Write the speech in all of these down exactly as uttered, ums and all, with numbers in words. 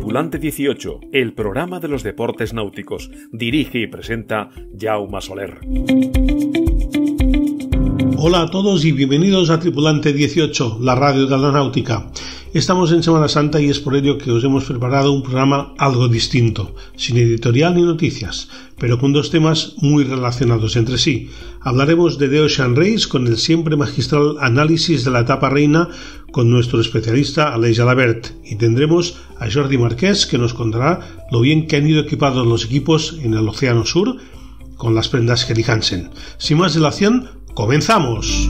Tripulante dieciocho, el programa de los deportes náuticos. Dirige y presenta Jaume Soler. Hola a todos y bienvenidos a Tripulante dieciocho, la radio de la náutica. Estamos en Semana Santa y es por ello que os hemos preparado un programa algo distinto, sin editorial ni noticias, pero con dos temas muy relacionados entre sí. Hablaremos de The Ocean Race con el siempre magistral análisis de la etapa reina con nuestro especialista Aleix Alabert, y tendremos a Jordi Marqués, que nos contará lo bien que han ido equipados los equipos en el Océano Sur con las prendas Helly Hansen. Sin más dilación, ¡comenzamos!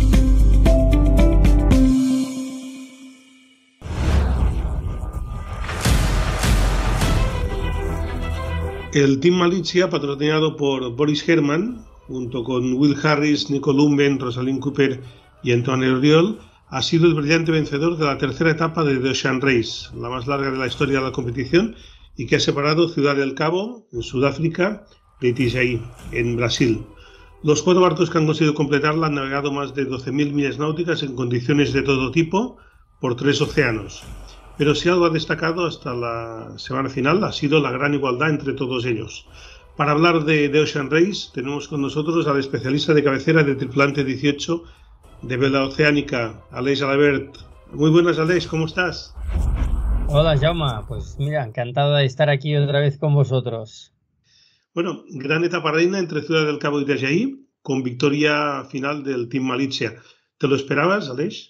El Team Malizia, patrocinado por Boris Herrmann, junto con Will Harris, Nico Lumben, Rosalind Cooper y Antoine Oriol, ha sido el brillante vencedor de la tercera etapa de The Ocean Race, la más larga de la historia de la competición y que ha separado Ciudad del Cabo, en Sudáfrica, de Itajaí, en Brasil. Los cuatro barcos que han conseguido completarla han navegado más de doce mil millas náuticas en condiciones de todo tipo por tres océanos. Pero si algo ha destacado hasta la semana final ha sido la gran igualdad entre todos ellos. Para hablar de The Ocean Race tenemos con nosotros al especialista de cabecera de Tripulante dieciocho de Vela Oceánica, Aleix Alabert. Muy buenas, Aleix, ¿cómo estás? Hola, Jaume. Pues mira, encantado de estar aquí otra vez con vosotros. Bueno, gran etapa reina entre Ciudad del Cabo y Itajaí, con victoria final del Team Malizia. ¿Te lo esperabas, Aleix?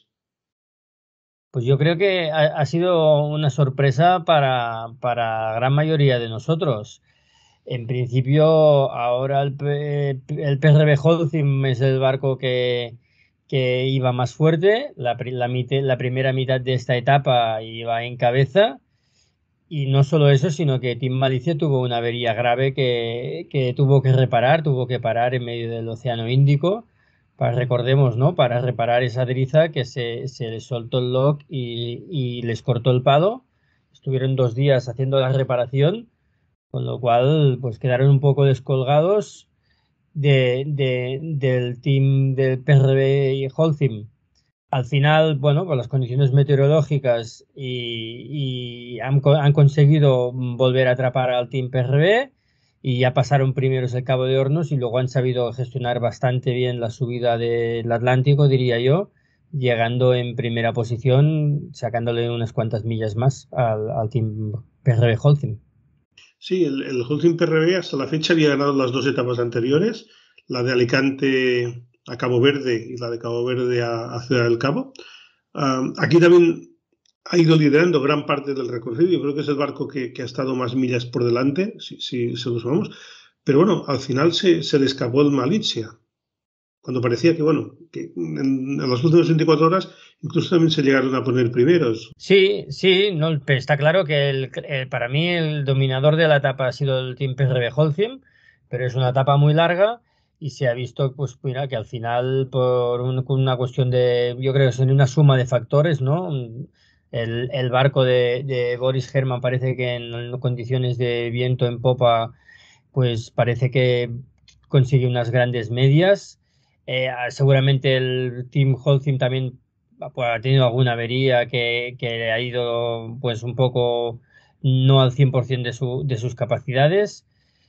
Pues yo creo que ha, ha sido una sorpresa para, para la gran mayoría de nosotros. En principio, ahora el, P, el P R B Holcim es el barco que, que iba más fuerte. La, la, la primera mitad de esta etapa iba en cabeza. Y no solo eso, sino que Team Malizia tuvo una avería grave que, que tuvo que reparar, tuvo que parar en medio del Océano Índico. Para, recordemos, ¿no? Para reparar esa driza que se, se les soltó el lock y, y les cortó el palo. Estuvieron dos días haciendo la reparación, con lo cual pues quedaron un poco descolgados de, de, del team del P R B y Holcim. Al final, bueno, pues las condiciones meteorológicas y, y han, han conseguido volver a atrapar al team P R B. Y ya pasaron primeros el Cabo de Hornos y luego han sabido gestionar bastante bien la subida del Atlántico, diría yo, llegando en primera posición, sacándole unas cuantas millas más al, al Team P R B Holcim. Sí, el, el Holcim P R B hasta la fecha había ganado las dos etapas anteriores, la de Alicante a Cabo Verde y la de Cabo Verde a, a Ciudad del Cabo. Um, aquí también ha ido liderando gran parte del recorrido. Yo creo que es el barco que, que ha estado más millas por delante, si, si se lo sumamos. Pero bueno, al final se, se le escapó el Malizia. Cuando parecía que, bueno, que en, en las últimas veinticuatro horas incluso también se llegaron a poner primeros. Sí, sí, no, pero está claro que el, el, para mí el dominador de la etapa ha sido el Team P R B Holcim, pero es una etapa muy larga y se ha visto, pues mira, que al final por un, una cuestión de, yo creo que es una suma de factores, ¿no? El, el barco de, de Boris Herrmann parece que en, en condiciones de viento en popa, pues parece que consigue unas grandes medias. Eh, seguramente el Team Holcim también pues, ha tenido alguna avería que, que ha ido pues un poco no al cien por ciento de, su, de sus capacidades.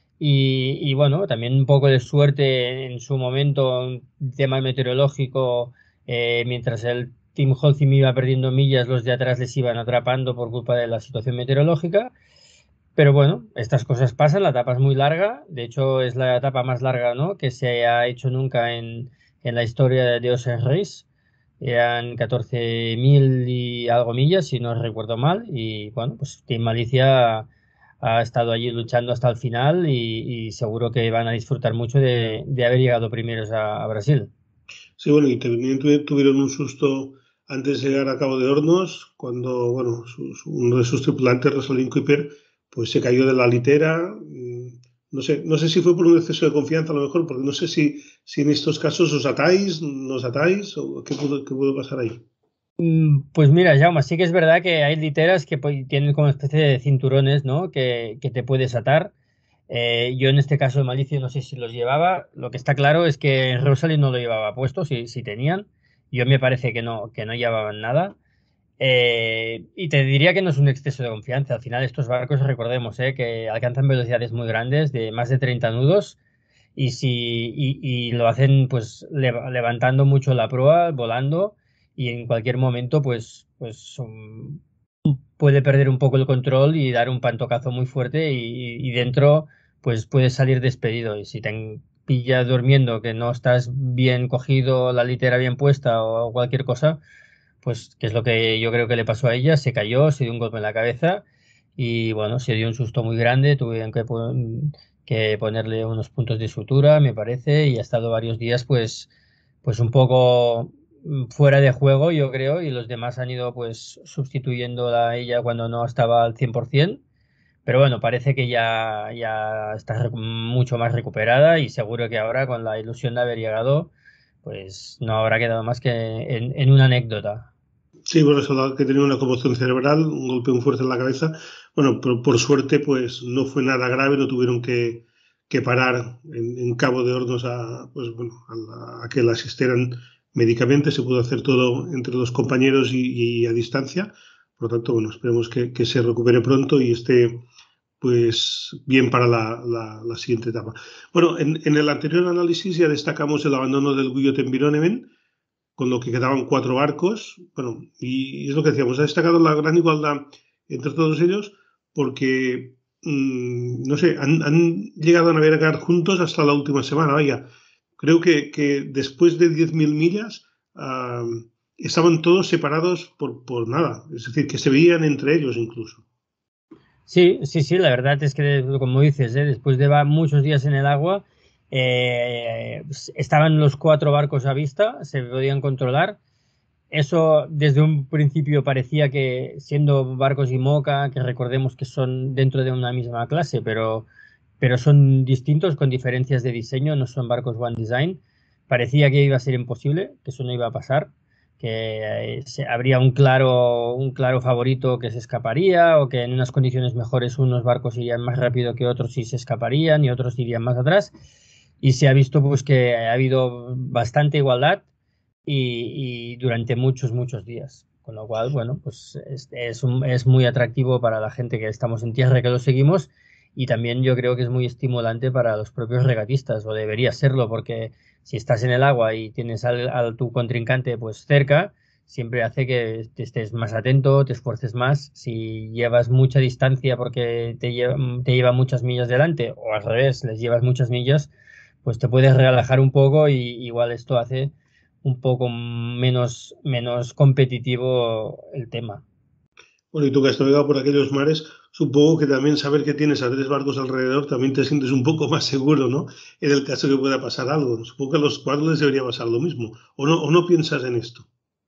Y, y bueno, también un poco de suerte en su momento, un tema meteorológico, eh, mientras el Team Holcim iba perdiendo millas, los de atrás les iban atrapando por culpa de la situación meteorológica. Pero bueno, estas cosas pasan, la etapa es muy larga, de hecho es la etapa más larga, ¿no?, que se ha hecho nunca en, en la historia de The Ocean Race. Eran catorce mil y algo millas, si no recuerdo mal, y bueno, pues Team Malizia ha estado allí luchando hasta el final y, y seguro que van a disfrutar mucho de, de haber llegado primeros a, a Brasil. Sí, bueno, y también tuvieron un susto antes de llegar a Cabo de Hornos, cuando, bueno, su, su, uno de sus tripulantes, Rosalind Cooper, pues se cayó de la litera. No sé, no sé si fue por un exceso de confianza a lo mejor, porque no sé si, si en estos casos os atáis, no os atáis, o qué pudo, qué pudo pasar ahí. Pues mira, Jaume, sí que es verdad que hay literas que tienen como especie de cinturones, ¿no?, que, que te puedes atar. Eh, yo en este caso de Malizia no sé si los llevaba. Lo que está claro es que Rosalind no lo llevaba puesto, si, si tenían. Yo me parece que no, que no llevaban nada. Eh, y te diría que no es un exceso de confianza. Al final estos barcos, recordemos, eh, que alcanzan velocidades muy grandes, de más de treinta nudos, y, si, y, y lo hacen pues lev- levantando mucho la proa, volando, y en cualquier momento pues, pues um, puede perder un poco el control y dar un pantocazo muy fuerte y, y dentro pues puedes salir despedido. Y si te pillas durmiendo, que no estás bien cogido, la litera bien puesta o cualquier cosa, pues que es lo que yo creo que le pasó a ella, se cayó, se dio un golpe en la cabeza y bueno, se dio un susto muy grande, tuvieron que, pon- que ponerle unos puntos de sutura, me parece, y ha estado varios días pues, pues un poco mm, fuera de juego, yo creo, y los demás han ido pues sustituyéndola a ella cuando no estaba al cien por ciento. Pero bueno, parece que ya, ya está recu- mucho más recuperada y seguro que ahora con la ilusión de haber llegado, pues no habrá quedado más que en, en una anécdota. Sí, bueno, eso que tenía una conmoción cerebral, un golpe muy fuerte en la cabeza. Bueno, por, por suerte, pues no fue nada grave, no tuvieron que, que parar en, en Cabo de Hornos a, pues, bueno, a, la- a que la asistieran médicamente. Se pudo hacer todo entre los compañeros y, y a distancia. Por lo tanto, bueno, esperemos que, que se recupere pronto y esté pues bien para la, la- la siguiente etapa. Bueno, en, en el anterior análisis ya destacamos el abandono del Guyot en Vironemen, con lo que quedaban cuatro barcos. Bueno, y es lo que decíamos, ha destacado la gran igualdad entre todos ellos porque, mmm, no sé, han, han, llegado a navegar juntos hasta la última semana. Vaya, creo que, que después de diez mil millas uh, estaban todos separados por, por nada, es decir, que se veían entre ellos incluso. Sí, sí, sí, la verdad es que, como dices, ¿eh? Después de va- muchos días en el agua, eh, pues, estaban los cuatro barcos a vista, se podían controlar. Eso desde un principio parecía que, siendo barcos IMOCA, que recordemos que son dentro de una misma clase, pero, pero son distintos con diferencias de diseño, no son barcos One Design, parecía que iba a ser imposible, que eso no iba a pasar, que eh, se- habría un claro, un claro favorito que se escaparía o que en unas condiciones mejores unos barcos irían más rápido que otros y se escaparían y otros irían más atrás. Y se ha visto pues que ha habido bastante igualdad y, y durante muchos, muchos días. Con lo cual, bueno, pues es, es, un- es muy atractivo para la gente que estamos en tierra, que lo seguimos, y también yo creo que es muy estimulante para los propios regatistas, o debería serlo, porque si estás en el agua y tienes al, al tu contrincante pues cerca, siempre hace que te estés más atento, te esfuerces más. Si llevas mucha distancia porque te lleva, te lleva muchas millas delante, o al revés, les llevas muchas millas, pues te puedes relajar un poco y igual esto hace un poco menos, menos competitivo el tema. Bueno, y tú que has navegado por aquellos mares, supongo que también saber que tienes a tres barcos alrededor también te sientes un poco más seguro, ¿no? En el caso que pueda pasar algo. Supongo que a los cuatro les debería pasar lo mismo. ¿O no, o no piensas en esto?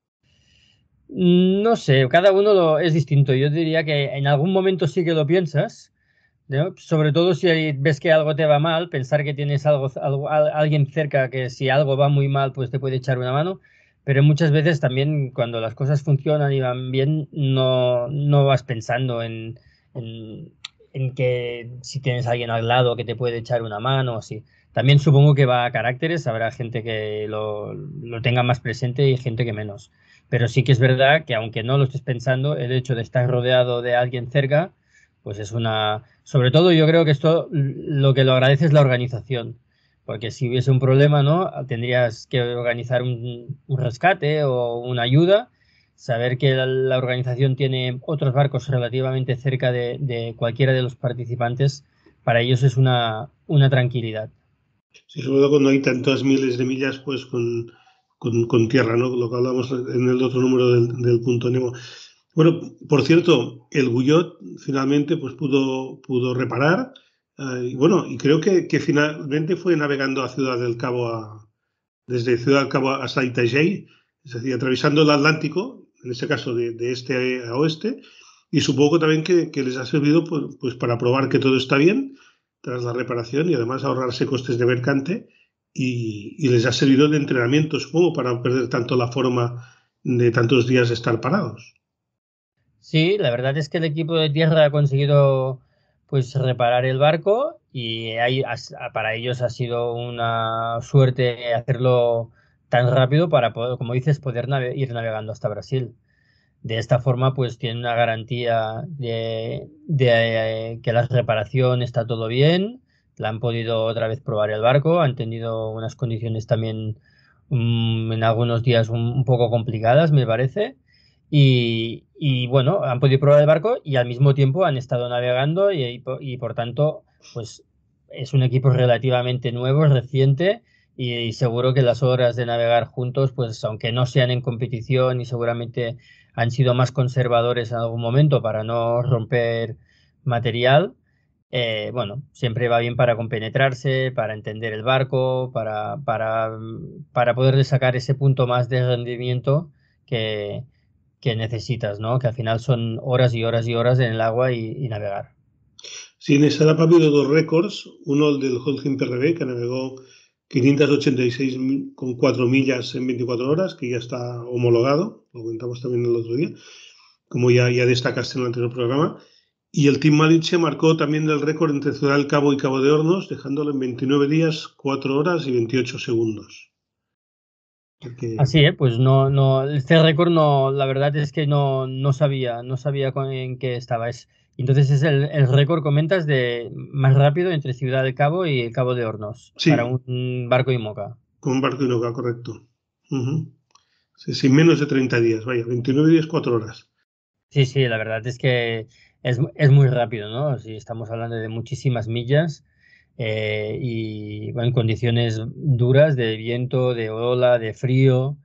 No sé, cada uno lo, es distinto. Yo diría que en algún momento sí que lo piensas, ¿no? Sobre todo si ves que algo te va mal, pensar que tienes algo, algo- al- alguien cerca que si algo va muy mal, pues te puede echar una mano. Pero muchas veces también cuando las cosas funcionan y van bien, no, no vas pensando en, en, en que si tienes a alguien al lado que te puede echar una mano o así. También supongo que va a caracteres, habrá gente que lo, lo tenga más presente y gente que menos. Pero sí que es verdad que aunque no lo estés pensando, el hecho de estar rodeado de alguien cerca, pues es una... Sobre todo yo creo que esto lo que lo agradece es la organización, porque si hubiese un problema, ¿no? Tendrías que organizar un, un rescate o una ayuda, saber que la, la organización tiene otros barcos relativamente cerca de, de cualquiera de los participantes, para ellos es una, una tranquilidad. Sí, sobre todo cuando hay tantas miles de millas, pues con, con, con tierra, ¿no? Lo que hablamos en el otro número del, del punto Nemo. Bueno, por cierto, el Guyot finalmente pues pudo, pudo reparar. Eh, y bueno, y creo que, que finalmente fue navegando a Ciudad del Cabo a, desde Ciudad del Cabo hasta Itajaí, es decir, atravesando el Atlántico, en este caso de, de este a oeste, y supongo también que, que les ha servido pues, pues para probar que todo está bien tras la reparación y además ahorrarse costes de mercante y, y les ha servido de entrenamiento, supongo, para no perder tanto la forma de tantos días de estar parados. Sí, la verdad es que el equipo de tierra ha conseguido pues reparar el barco y ahí has- para ellos ha sido una suerte hacerlo tan rápido para poder, como dices, poder nave- ir navegando hasta Brasil. De esta forma, pues tienen una garantía de, de, eh, que la reparación está todo bien, la han podido otra vez probar el barco, han tenido unas condiciones también mm, en algunos días un, un poco complicadas, me parece. Y, y, bueno, han podido probar el barco y al mismo tiempo han estado navegando y, y por y por tanto, pues es un equipo relativamente nuevo, reciente y seguro que las horas de navegar juntos, pues aunque no sean en competición y seguramente han sido más conservadores en algún momento para no romper material, eh, bueno, siempre va bien para compenetrarse, para entender el barco, para, para, para poderle sacar ese punto más de rendimiento que, que necesitas, ¿no? Que al final son horas y horas y horas en el agua y, y navegar. Sí, en esa etapa ha habido dos récords, uno el del Holcim P R B, que navegó quinientas ochenta y seis con cuatro millas en veinticuatro horas, que ya está homologado, lo comentamos también el otro día, como ya, ya destacaste en el anterior programa. Y el Team Malinche marcó también el récord entre Ciudad del Cabo y Cabo de Hornos, dejándolo en veintinueve días, cuatro horas y veintiocho segundos. Porque... Así, ¿eh? Pues no, no, este récord no, la verdad es que no, no sabía, no sabía con- en qué estaba. Es, entonces es el, el récord, comentas, de más rápido entre Ciudad del Cabo y el Cabo de Hornos para Sí, un barco IMOCA. con un barco Inoca, correcto. Ujú. Sí, sí, menos de treinta días, vaya, veintinueve días, cuatro horas. Sí, sí, la verdad es que es, es muy rápido, ¿no? Si estamos hablando de muchísimas millas eh, y bueno, en condiciones duras de viento, de ola, de frío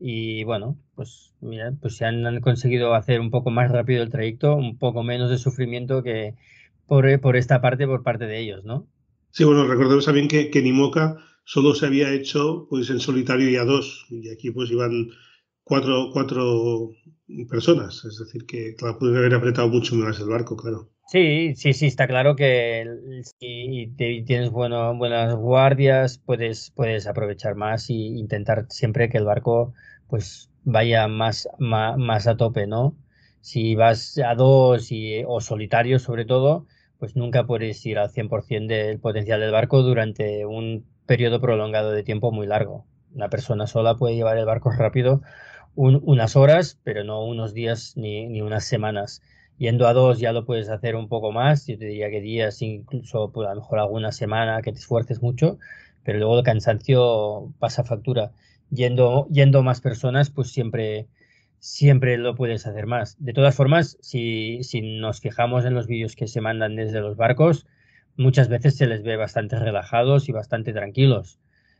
y bueno, pues mira, pues se han, han conseguido hacer un poco más rápido el trayecto, un poco menos de sufrimiento que por, por esta parte, por parte de ellos, ¿no? Sí, bueno, recordemos también que, que en Imoca solo se había hecho pues en solitario y a dos, y aquí pues iban cuatro, cuatro personas, es decir, que claro, pueden haber apretado mucho más el barco, claro. Sí, sí, sí, está claro que el- si te- tienes bueno, buenas guardias, puedes, puedes aprovechar más y intentar siempre que el barco pues vaya más, ma- más, a tope, ¿no? Si vas a dos y, o solitario sobre todo, pues nunca puedes ir al cien por ciento del potencial del barco durante un periodo prolongado de tiempo muy largo. Una persona sola puede llevar el barco rápido un- unas horas, pero no unos días ni, ni unas semanas. Yendo a dos ya lo puedes hacer un poco más, yo te diría que días, incluso pues, a lo mejor alguna semana que te esfuerces mucho, pero luego el cansancio pasa factura. Yendo, yendo más personas, pues siempre, siempre lo puedes hacer más. De todas formas, si, si nos fijamos en los vídeos que se mandan desde los barcos, muchas veces se les ve bastante relajados y bastante tranquilos.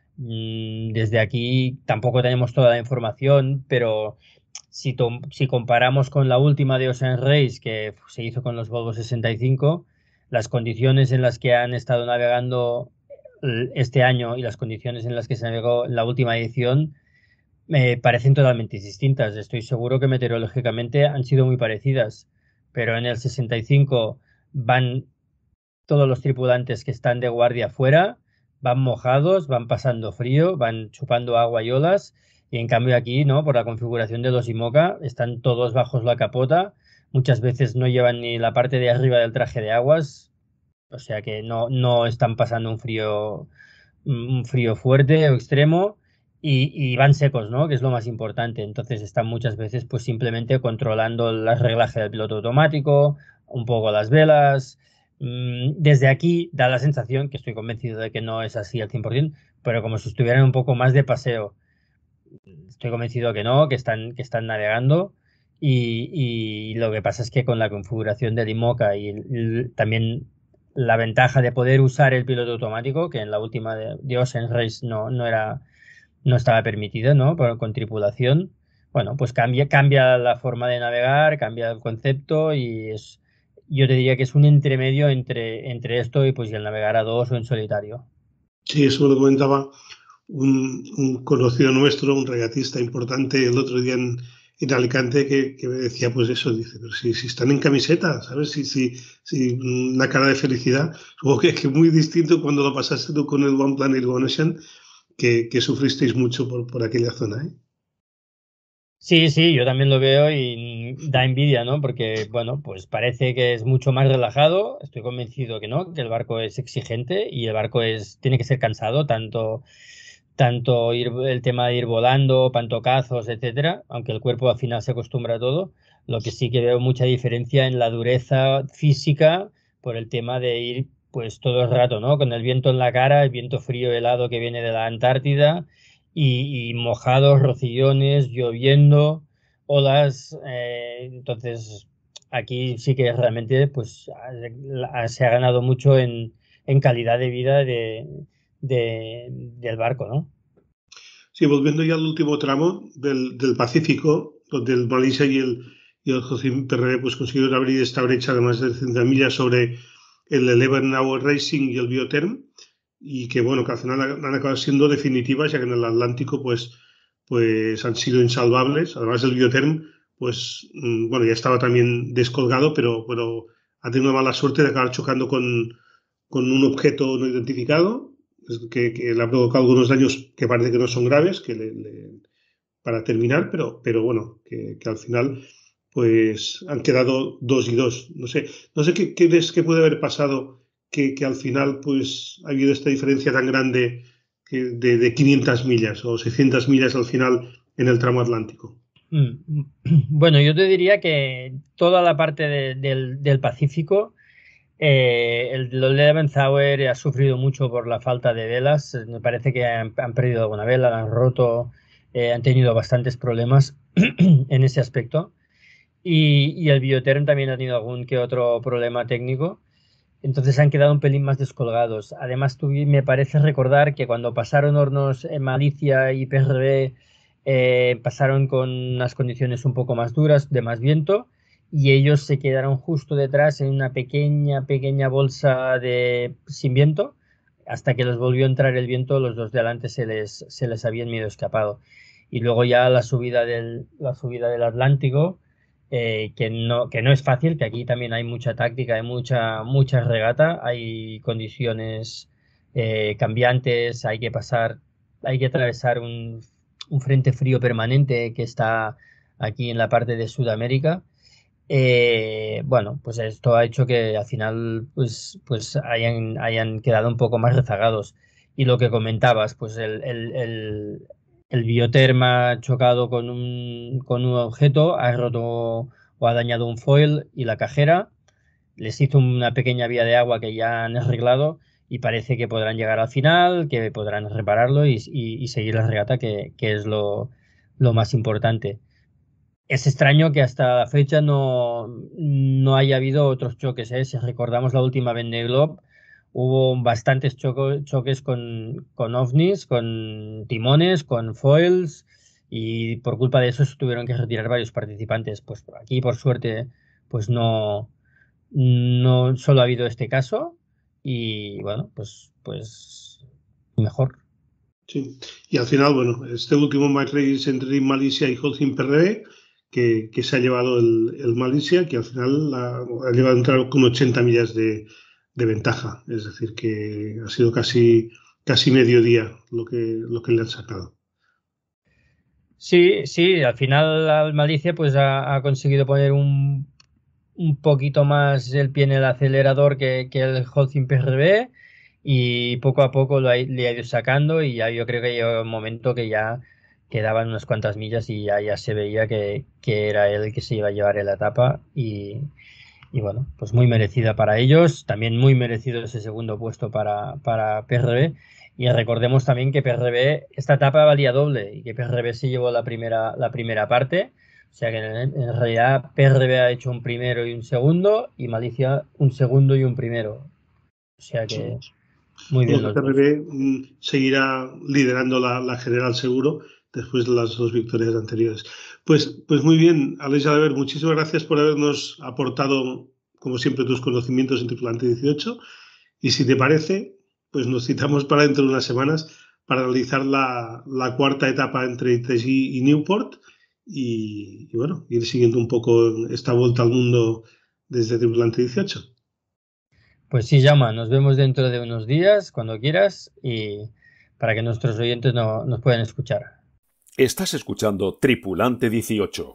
Mm, Desde aquí tampoco tenemos toda la información, pero si, tom- si comparamos con la última de Ocean Race que se hizo con los Volvo sesenta y cinco, las condiciones en las que han estado navegando eh, este año y las condiciones en las que se navegó en la última edición me parecen totalmente distintas. Estoy seguro que meteorológicamente han sido muy parecidas, pero en el sesenta y cinco van todos los tripulantes que están de guardia afuera, van mojados, van pasando frío, van chupando agua y olas, y en cambio aquí, ¿no? Por la configuración de los IMOCA, están todos bajo la capota, muchas veces no llevan ni la parte de arriba del traje de aguas, o sea que no, no están pasando un frío, un frío fuerte o extremo. Y, y van secos, ¿no? Que es lo más importante. Entonces están muchas veces pues simplemente controlando el reglaje del piloto automático, un poco las velas. Mm, Desde aquí da la sensación, que estoy convencido de que no es así al cien por ciento, pero como si estuvieran un poco más de paseo. Estoy convencido que no, que están, que están navegando. Y, y lo que pasa es que con la configuración del IMOCA y el- el- también la ventaja de poder usar el piloto automático, que en la última de, de Ocean Race no, no era, no estaba permitido, ¿no? Por- con tripulación. Bueno, pues cambia, cambia la forma de navegar, cambia el concepto y es, yo te diría que es un entremedio entre, entre esto y pues y el navegar a dos o en solitario. Sí, eso me lo comentaba un, un conocido nuestro, un regatista importante, el otro día en, en Alicante, que, que me decía, pues eso, dice, pero si, si están en camiseta, ¿sabes? Si, si, si una cara de felicidad, supongo que es muy distinto cuando lo pasaste tú con el One Planet One Ocean, que, que sufristeis mucho por, por aquella zona, ¿eh? Sí, sí, yo también lo veo y da envidia, ¿no? Porque, bueno, pues parece que es mucho más relajado. Estoy convencido que no, que el barco es exigente y el barco es, tiene que ser cansado, tanto tanto ir, el tema de ir volando, pantocazos, etcétera, aunque el cuerpo al final se acostumbra a todo. Lo que sí que veo mucha diferencia en la dureza física por el tema de ir pues todo el rato, ¿no? Con el viento en la cara, el viento frío helado que viene de la Antártida y, y mojados, rocillones, lloviendo, olas. Eh, entonces, aquí sí que realmente pues se ha ganado mucho en, en calidad de vida de, de, del barco, ¿no? Sí, volviendo ya al último tramo del, del Pacífico, donde el Malaysia y el, y el Holcim P R B pues, consiguieron abrir esta brecha de más de setenta millas sobre el Eleven Hour Racing y el Biotherm, y que bueno, que al final han, han acabado siendo definitivas, ya que en el Atlántico pues, pues han sido insalvables. Además del Biotherm, pues bueno, ya estaba también descolgado, pero, pero ha tenido mala suerte de acabar chocando con, con un objeto no identificado, que, que le ha provocado algunos daños que parece que no son graves, que le, le, para terminar, pero, pero bueno, que, que al final pues han quedado dos y dos. No sé, no sé qué, qué ves que puede haber pasado que, que al final pues ha habido esta diferencia tan grande que de, de quinientas millas o seiscientas millas al final en el tramo atlántico. Bueno, yo te diría que toda la parte de, del, del Pacífico, eh, el, el Eleventh Hour ha sufrido mucho por la falta de velas. Me parece que han, han perdido alguna vela, la han roto, eh, han tenido bastantes problemas en ese aspecto. Y, y el Biotherm también ha tenido algún que otro problema técnico. Entonces han quedado un pelín más descolgados. Además, tú, me parece recordar que cuando pasaron hornos en Malicia y P R B, eh, pasaron con unas condiciones un poco más duras, de más viento, y ellos se quedaron justo detrás en una pequeña, pequeña bolsa de sin viento. Hasta que les volvió a entrar el viento, los dos de adelante se les, se les habían medio escapado. Y luego ya la subida del, la subida del Atlántico, Eh, que, no, que no es fácil, que aquí también hay mucha táctica, hay mucha, mucha regata, hay condiciones eh, cambiantes, hay que pasar, hay que atravesar un, un frente frío permanente que está aquí en la parte de Sudamérica. Eh, bueno, pues esto ha hecho que al final pues, pues hayan, hayan quedado un poco más rezagados. Y lo que comentabas, pues el, el, el el Biotherm ha chocado con un, con un objeto, ha roto o ha dañado un foil y la cajera. Les hizo una pequeña vía de agua que ya han arreglado y parece que podrán llegar al final, que podrán repararlo y, y, y seguir la regata, que, que es lo, lo más importante. Es extraño que hasta la fecha no, no haya habido otros choques, ¿eh? Si recordamos la última Vendée Globe, hubo bastantes choco, choques con, con ovnis, con timones, con foils, y por culpa de eso se tuvieron que retirar varios participantes. Pues aquí, por suerte, pues no, no solo ha habido este caso, y bueno, pues, pues mejor. Sí, y al final, bueno, este último match race entre Malaysia y Holcim P R B, que, que se ha llevado el, el Malaysia, que al final la, ha llevado a entrar con ochenta millas de de ventaja, es decir, que ha sido casi, casi mediodía lo que, lo que le han sacado. Sí, sí, al final al Malicia pues ha, ha conseguido poner un, un poquito más el pie en el acelerador que, que el Holcim P R B, y poco a poco lo ha, le ha ido sacando, y ya yo creo que llegó un momento que ya quedaban unas cuantas millas y ya, ya se veía que, que era él el que se iba a llevar la etapa, y Y bueno, pues muy merecida para ellos, también muy merecido ese segundo puesto para, para P R B. Y recordemos también que P R B, esta etapa valía doble, y que P R B se llevó la primera, la primera parte. O sea que en, en realidad P R B ha hecho un primero y un segundo, y Malicia un segundo y un primero. O sea que muy bien. Bueno, P R B mm, seguirá liderando la, la general seguro después de las dos victorias anteriores. Pues, pues muy bien, Alex Jalabert, muchísimas gracias por habernos aportado, como siempre, tus conocimientos en Tripulante dieciocho. Y si te parece, pues nos citamos para dentro de unas semanas para realizar la, la cuarta etapa entre I T G y Newport, y, y bueno, ir siguiendo un poco esta vuelta al mundo desde Tripulante dieciocho. Pues sí, Jaume, nos vemos dentro de unos días, cuando quieras, y para que nuestros oyentes no, nos puedan escuchar. Estás escuchando Tripulante dieciocho.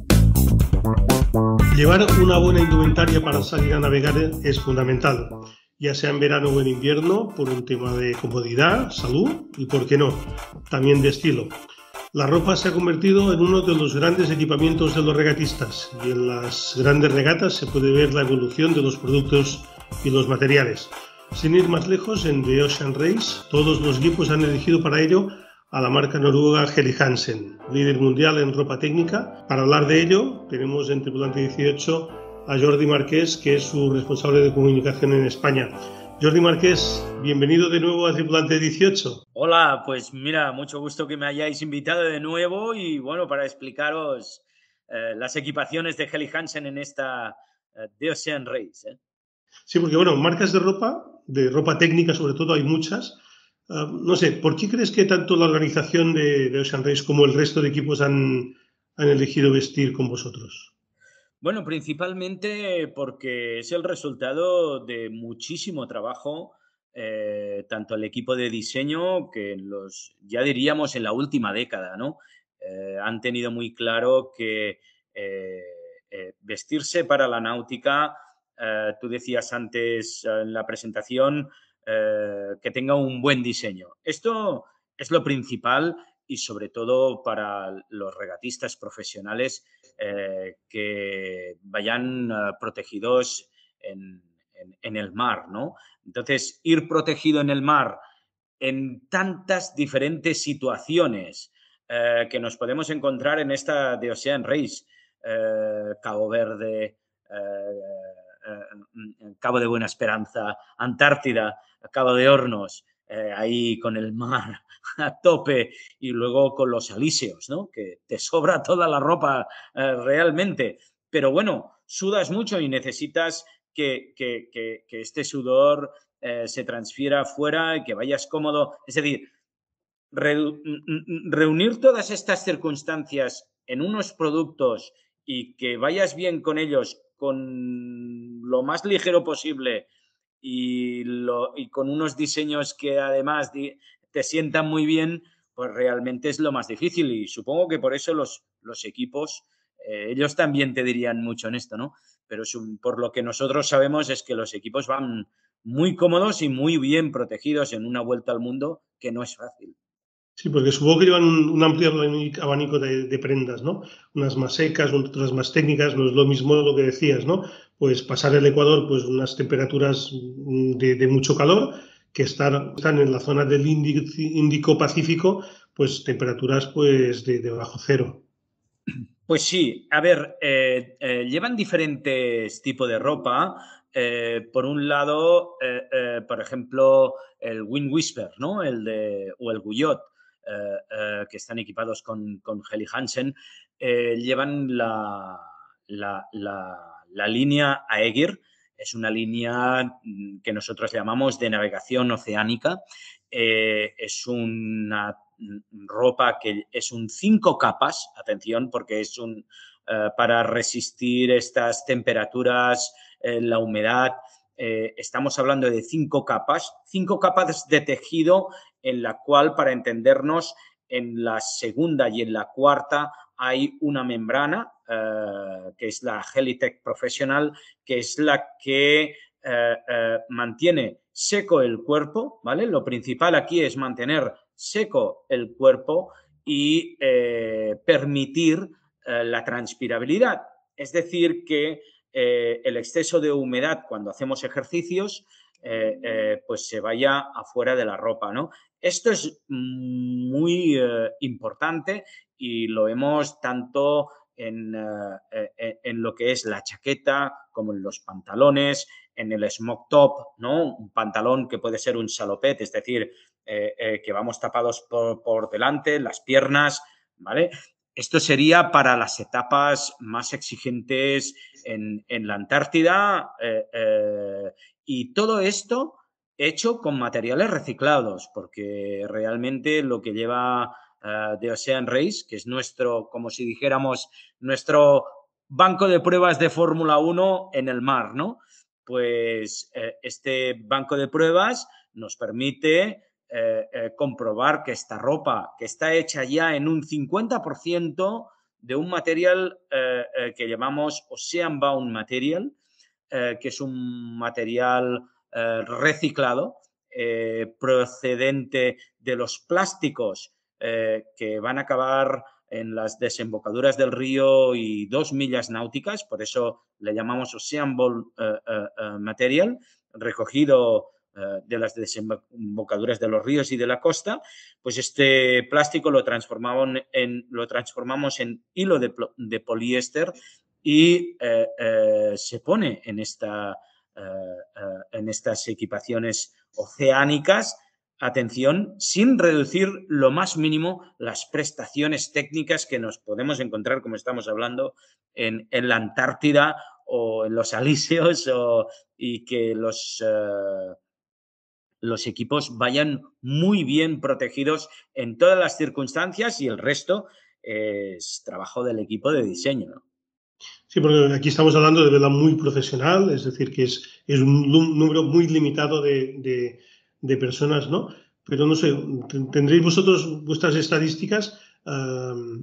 Llevar una buena indumentaria para salir a navegar es fundamental. ya sea en verano o en invierno, por un tema de comodidad, salud y, por qué no, también de estilo. La ropa se ha convertido en uno de los grandes equipamientos de los regatistas y en las grandes regatas se puede ver la evolución de los productos y los materiales. Sin ir más lejos, en The Ocean Race todos los equipos han elegido para ello a la marca noruega Helly Hansen, líder mundial en ropa técnica. Para hablar de ello tenemos en Tripulante dieciocho a Jordi Marqués, que es su responsable de comunicación en España. Jordi Marqués, bienvenido de nuevo a Tripulante dieciocho. Hola, pues mira, mucho gusto que me hayáis invitado de nuevo y bueno, para explicaros eh, las equipaciones de Helly Hansen en esta eh, The Ocean Race. ¿eh? Sí, porque bueno, marcas de ropa, de ropa técnica sobre todo, hay muchas. Uh, no sé, ¿por qué crees que tanto la organización de, de Ocean Race como el resto de equipos han, han elegido vestir con vosotros? Bueno, principalmente porque es el resultado de muchísimo trabajo, eh, tanto el equipo de diseño que en los, ya diríamos en la última década, ¿no? Eh, han tenido muy claro que eh, eh, vestirse para la náutica, eh, tú decías antes eh, en la presentación, eh, que tenga un buen diseño. Esto es lo principal y sobre todo para los regatistas profesionales eh, que vayan uh, protegidos en, en, en el mar, ¿no? Entonces, ir protegido en el mar en tantas diferentes situaciones eh, que nos podemos encontrar en esta de Ocean Race, eh, Cabo Verde, eh, eh, Cabo de Buena Esperanza, Antártida, Cabo de Hornos, eh, ahí con el mar a tope y luego con los alíseos, ¿no? Que te sobra toda la ropa eh, realmente. Pero bueno, sudas mucho y necesitas que, que, que, que este sudor eh, se transfiera afuera y que vayas cómodo. Es decir, re, reunir todas estas circunstancias en unos productos y que vayas bien con ellos con lo más ligero posible y, lo, y con unos diseños que además di, te sientan muy bien, pues realmente es lo más difícil y supongo que por eso los, los equipos, eh, ellos también te dirían mucho en esto, ¿no? Pero su, por lo que nosotros sabemos es que los equipos van muy cómodos y muy bien protegidos en una vuelta al mundo que no es fácil. Sí, porque supongo que llevan un, un amplio abanico de, de prendas, ¿no? Unas más secas, otras más técnicas, no es lo mismo lo que decías, ¿no? Pues pasar el Ecuador, pues unas temperaturas de, de mucho calor, que estar, están en la zona del Índico-Pacífico, pues temperaturas pues de, de bajo cero. Pues sí, a ver, eh, eh, llevan diferentes tipos de ropa. Eh, por un lado, eh, eh, por ejemplo, el Wind Whisper, ¿no? El de, o el Guyot, eh, eh, que están equipados con, con Helly Hansen, eh, llevan la, la, la, la línea Aegir. Es una línea que nosotros llamamos de navegación oceánica. Eh, es una ropa que es un cinco capas, atención, porque es un uh, para resistir estas temperaturas, eh, la humedad. Eh, estamos hablando de cinco capas, cinco capas de tejido en la cual, para entendernos, en la segunda y en la cuarta hay una membrana, eh, que es la Helitech Professional, que es la que eh, eh, mantiene seco el cuerpo, ¿vale? Lo principal aquí es mantener seco el cuerpo y eh, permitir eh, la transpirabilidad. Es decir, que eh, el exceso de humedad cuando hacemos ejercicios eh, eh, pues se vaya afuera de la ropa, ¿no? Esto es muy eh, importante y lo vemos tanto en, eh, en lo que es la chaqueta como en los pantalones, en el smock top, ¿no? Un pantalón que puede ser un salopet, es decir, eh, eh, que vamos tapados por, por delante, las piernas, ¿vale? Esto sería para las etapas más exigentes en, en la Antártida eh, eh, y todo esto hecho con materiales reciclados, porque realmente lo que lleva uh, The Ocean Race, que es nuestro, como si dijéramos, nuestro banco de pruebas de Fórmula uno en el mar, ¿no? Pues eh, este banco de pruebas nos permite eh, eh, comprobar que esta ropa, que está hecha ya en un cincuenta por ciento de un material eh, eh, que llamamos Ocean Bound Material, eh, que es un material eh, reciclado, eh, procedente de los plásticos eh, que van a acabar en las desembocaduras del río y dos millas náuticas, por eso le llamamos Oceanable uh, uh, uh, Material, recogido uh, de las desembocaduras de los ríos y de la costa. Pues este plástico lo transformamos en, lo transformamos en hilo de, de poliéster y uh, uh, se pone en, esta, uh, uh, en estas equipaciones oceánicas, atención, sin reducir lo más mínimo las prestaciones técnicas que nos podemos encontrar, como estamos hablando, en, en la Antártida o en los Alíseos, o, y que los, uh, los equipos vayan muy bien protegidos en todas las circunstancias, y el resto es trabajo del equipo de diseño, ¿no? Sí, porque aquí estamos hablando de vela muy profesional, es decir, que es, es un número muy limitado de, de, de personas, ¿no? Pero no sé, ¿tendréis vosotros vuestras estadísticas? Uh,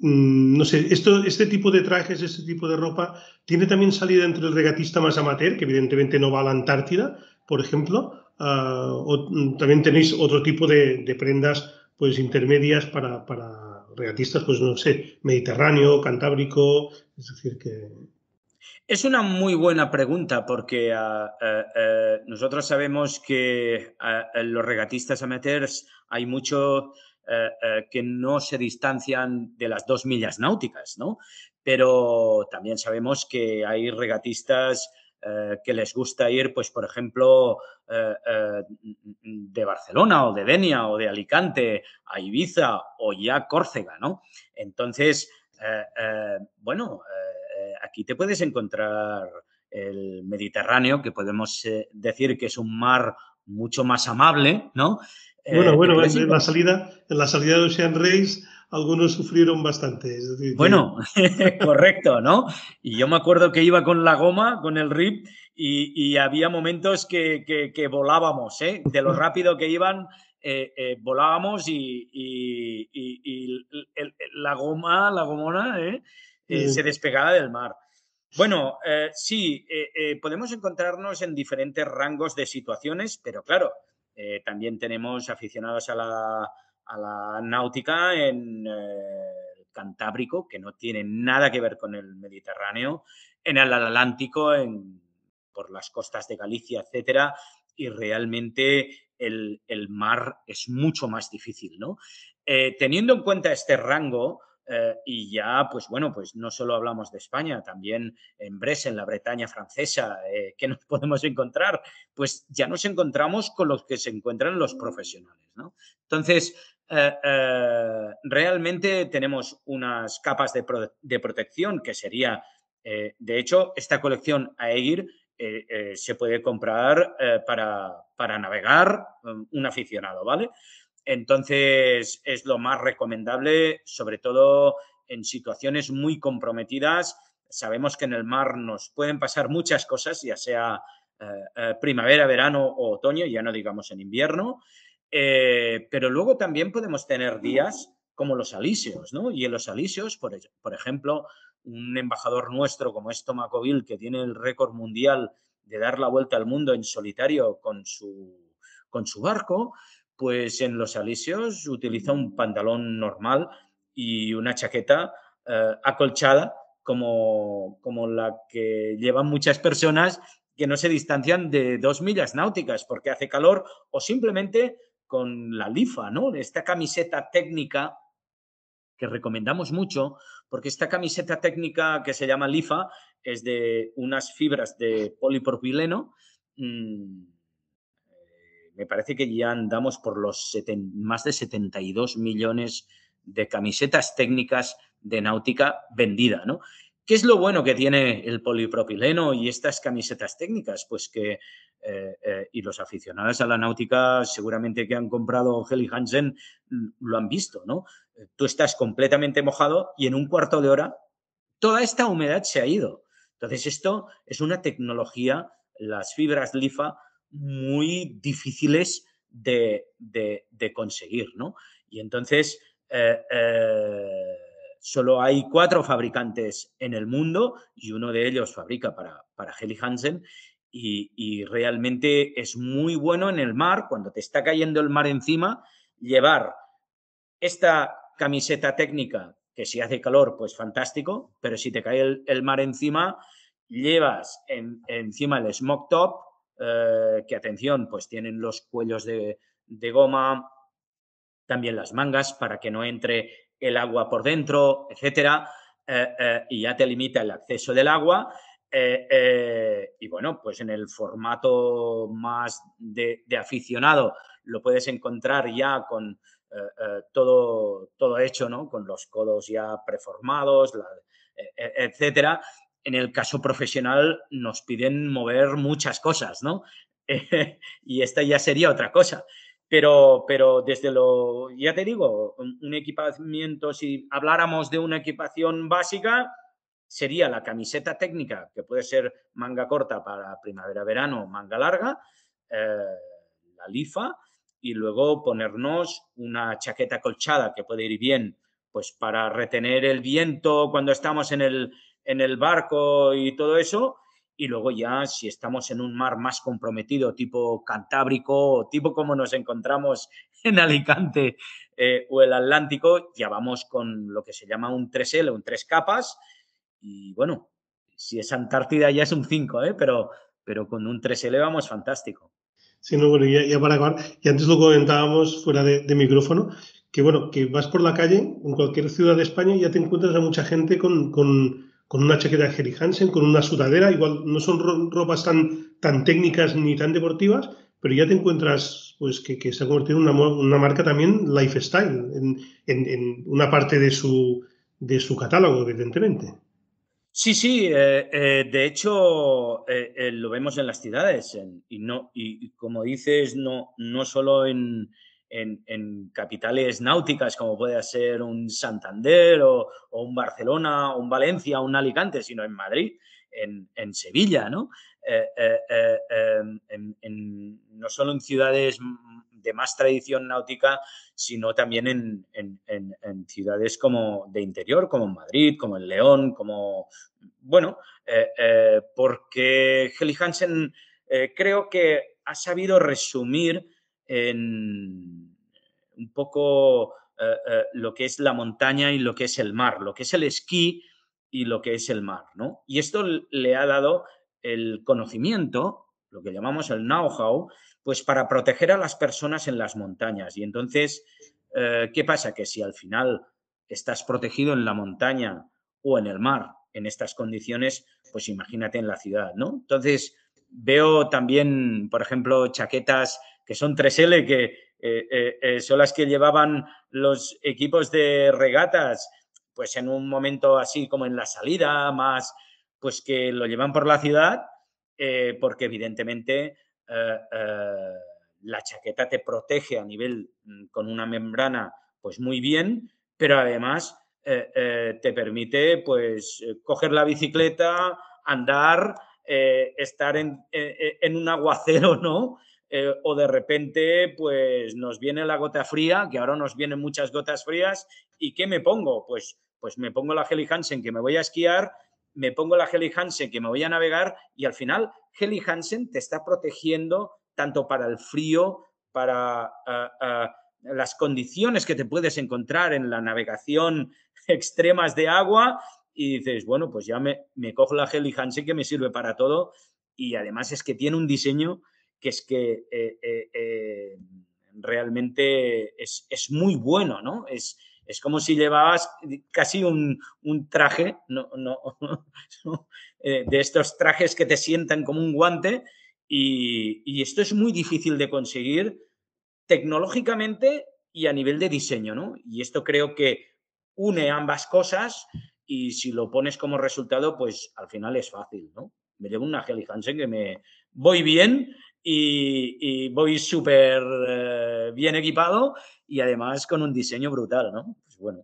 no sé, esto, este tipo de trajes, este tipo de ropa, ¿tiene también salida entre el regatista más amateur, que evidentemente no va a la Antártida, por ejemplo? Uh, o también tenéis otro tipo de, de prendas pues intermedias para... para regatistas, pues no sé, Mediterráneo, Cantábrico, es decir que... Es una muy buena pregunta porque uh, uh, uh, nosotros sabemos que uh, en los regatistas amateurs hay mucho uh, uh, que no se distancian de las dos millas náuticas, ¿no? Pero también sabemos que hay regatistas uh, que les gusta ir, pues, por ejemplo, uh, uh, de Barcelona o de Denia o de Alicante a Ibiza o ya Córcega, ¿no? Entonces, uh, uh, bueno... Uh, aquí te puedes encontrar el Mediterráneo, que podemos eh, decir que es un mar mucho más amable, ¿no? Bueno, Eh, bueno, en la, salida, en la salida de Ocean Race algunos sufrieron bastante. Es decir, bueno, que... correcto, ¿no? Y yo me acuerdo que iba con la goma, con el R I P, y, y había momentos que, que, que volábamos, ¿eh? De lo rápido que iban, eh, eh, volábamos y, y, y, y el, la goma, la gomona, ¿eh? Eh, se despegaba del mar. Bueno, eh, sí, eh, eh, podemos encontrarnos en diferentes rangos de situaciones, pero claro, eh, también tenemos aficionados a la, a la náutica en eh, el Cantábrico, que no tiene nada que ver con el Mediterráneo, en el Atlántico, en, por las costas de Galicia, etcétera, y realmente el, el mar es mucho más difícil, ¿no? Eh, teniendo en cuenta este rango, Eh, y ya, pues bueno, pues no solo hablamos de España, también en Brest, en la Bretaña francesa, eh, ¿qué nos podemos encontrar? Pues ya nos encontramos con los que se encuentran los profesionales, ¿no? Entonces, eh, eh, realmente tenemos unas capas de, pro de protección que sería, eh, de hecho, esta colección Aegir eh, eh, se puede comprar eh, para, para navegar um, un aficionado, ¿vale? Entonces, es lo más recomendable, sobre todo en situaciones muy comprometidas. Sabemos que en el mar nos pueden pasar muchas cosas, ya sea eh, eh, primavera, verano o otoño, ya no digamos en invierno, eh, pero luego también podemos tener días como los alíseos, ¿no? Y en los alíseos, por, por ejemplo, un embajador nuestro como es Tomacoville, que tiene el récord mundial de dar la vuelta al mundo en solitario con su, con su barco, pues en los alíseos utiliza un pantalón normal y una chaqueta eh, acolchada como, como la que llevan muchas personas que no se distancian de dos millas náuticas porque hace calor, o simplemente con la lifa, ¿no? Esta camiseta técnica que recomendamos mucho, porque esta camiseta técnica que se llama lifa es de unas fibras de polipropileno. Mmm, me parece que ya andamos por los más de setenta y dos millones de camisetas técnicas de náutica vendida, ¿no? ¿Qué es lo bueno que tiene el polipropileno y estas camisetas técnicas? Pues que, eh, eh, y los aficionados a la náutica seguramente que han comprado Helly Hansen lo han visto, ¿no? Tú estás completamente mojado y en un cuarto de hora toda esta humedad se ha ido. Entonces esto es una tecnología, las fibras lifa, muy difíciles de, de, de conseguir, ¿no? Y entonces eh, eh, solo hay cuatro fabricantes en el mundo y uno de ellos fabrica para, para Helly Hansen y, y realmente es muy bueno en el mar, cuando te está cayendo el mar encima, llevar esta camiseta técnica, que si hace calor, pues fantástico, pero si te cae el, el mar encima, llevas en, encima el smoke top, eh, que atención, pues tienen los cuellos de, de goma, también las mangas para que no entre el agua por dentro, etcétera, eh, eh, y ya te limita el acceso del agua. Eh, eh, y bueno, pues en el formato más de, de aficionado lo puedes encontrar ya con eh, eh, todo, todo hecho, ¿no? Con los codos ya preformados, la, eh, etcétera. En el caso profesional nos piden mover muchas cosas, ¿no? Eh, y esta ya sería otra cosa. Pero, pero desde lo, ya te digo, un, un equipamiento, si habláramos de una equipación básica, sería la camiseta técnica, que puede ser manga corta para primavera-verano, manga larga, eh, la lifa, y luego ponernos una chaqueta colchada que puede ir bien pues para retener el viento cuando estamos en el, en el barco y todo eso. Y luego ya, si estamos en un mar más comprometido, tipo Cantábrico, tipo como nos encontramos en Alicante eh, o el Atlántico, ya vamos con lo que se llama un tres ele, un tres capas. Y bueno, si es Antártida ya es un cinco, ¿eh? pero, pero con un tres ele vamos fantástico. Sí, no, bueno, ya, ya para acabar, y antes lo comentábamos fuera de, de micrófono, que bueno, que vas por la calle, en cualquier ciudad de España, y ya te encuentras a mucha gente con, con, con una chaqueta de Helly Hansen, con una sudadera, igual no son ro ropas tan, tan técnicas ni tan deportivas, pero ya te encuentras pues que, que se ha convertido en una, una marca también lifestyle, en, en, en una parte de su, de su catálogo, evidentemente. Sí, sí, eh, eh, de hecho eh, eh, lo vemos en las ciudades en, y, no, y, y como dices, no, no solo en, en, en capitales náuticas como puede ser un Santander o, o un Barcelona o un Valencia o un Alicante, sino en Madrid, en, en Sevilla, ¿no? Eh, eh, eh, en, en, no solo en ciudades de más tradición náutica, sino también en, en, en, en ciudades como de interior, como en Madrid, como en León, como... Bueno, eh, eh, porque Helly Hansen eh, creo que ha sabido resumir en un poco eh, eh, lo que es la montaña y lo que es el mar, lo que es el esquí y lo que es el mar, ¿no? Y esto le ha dado el conocimiento, lo que llamamos el know-how, pues para proteger a las personas en las montañas. Y entonces, eh, ¿qué pasa? Que si al final estás protegido en la montaña o en el mar en estas condiciones, pues imagínate en la ciudad, ¿no? Entonces, veo también, por ejemplo, chaquetas que son tres ele, que eh, eh, eh, son las que llevaban los equipos de regatas, pues en un momento así como en la salida, más, pues que lo llevan por la ciudad, eh, porque evidentemente eh, eh, la chaqueta te protege a nivel con una membrana pues muy bien, pero además eh, eh, te permite pues coger la bicicleta, andar, eh, estar en, en, en un aguacero, ¿no? Eh, o de repente pues nos viene la gota fría, que ahora nos vienen muchas gotas frías, ¿y qué me pongo? Pues, pues me pongo la Helly Hansen que me voy a esquiar, me pongo la Helly Hansen que me voy a navegar, y al final Helly Hansen te está protegiendo tanto para el frío, para uh, uh, las condiciones que te puedes encontrar en la navegación extremas de agua, y dices, bueno, pues ya me, me cojo la Helly Hansen que me sirve para todo, y además es que tiene un diseño que es que eh, eh, eh, realmente es, es muy bueno, ¿no? Es, es como si llevabas casi un, un traje, no, no, no, eh, de estos trajes que te sientan como un guante, y, y esto es muy difícil de conseguir tecnológicamente y a nivel de diseño, ¿no? Y esto creo que une ambas cosas, y si lo pones como resultado, pues al final es fácil, ¿no? Me llevo una Helly Hansen que me voy bien y, y voy súper eh, bien equipado, y además con un diseño brutal, ¿no? Pues bueno.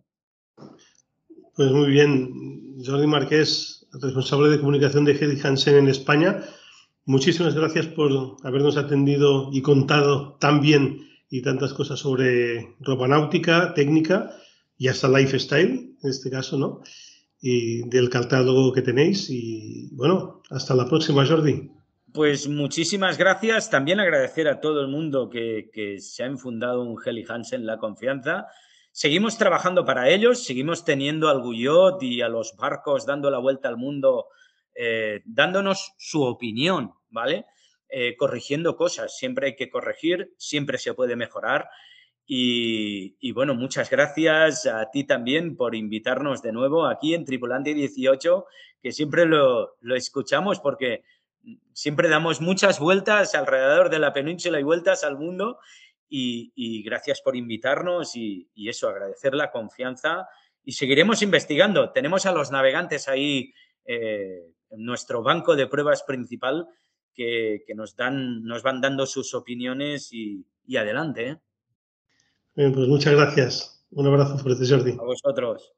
Pues muy bien, Jordi Marqués, responsable de comunicación de Helly Hansen en España. Muchísimas gracias por habernos atendido y contado tan bien y tantas cosas sobre ropa náutica, técnica y hasta lifestyle, en este caso, ¿no? Y del catálogo que tenéis. Y bueno, hasta la próxima, Jordi. Pues muchísimas gracias. También agradecer a todo el mundo que, que se ha infundado un Helly Hansen la confianza. Seguimos trabajando para ellos, seguimos teniendo al Guyot y a los barcos dando la vuelta al mundo, eh, dándonos su opinión, ¿vale? Eh, corrigiendo cosas. Siempre hay que corregir, siempre se puede mejorar. Y, y bueno, muchas gracias a ti también por invitarnos de nuevo aquí en Tripulante dieciocho, que siempre lo, lo escuchamos porque siempre damos muchas vueltas alrededor de la península y vueltas al mundo. Y, y gracias por invitarnos y, y eso, agradecer la confianza y seguiremos investigando. Tenemos a los navegantes ahí, eh, en nuestro banco de pruebas principal que, que nos, dan, nos van dando sus opiniones y, y adelante. ¿eh? Bien, pues muchas gracias. Un abrazo fuerte, Jordi. A vosotros.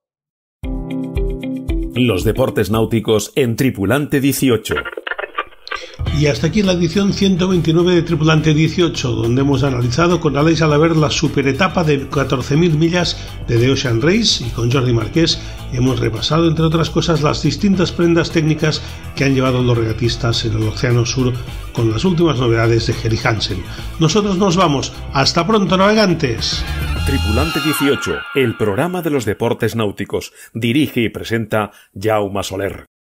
Los deportes náuticos en Tripulante dieciocho. Y hasta aquí la edición ciento veintinueve de Tripulante dieciocho, donde hemos analizado con Aleix Alaver la superetapa de catorce mil millas de The Ocean Race y con Jordi Marqués hemos repasado, entre otras cosas, las distintas prendas técnicas que han llevado los regatistas en el Océano Sur con las últimas novedades de Helly Hansen. Nosotros nos vamos. ¡Hasta pronto, navegantes! Tripulante dieciocho, el programa de los deportes náuticos. Dirige y presenta Jaume Soler.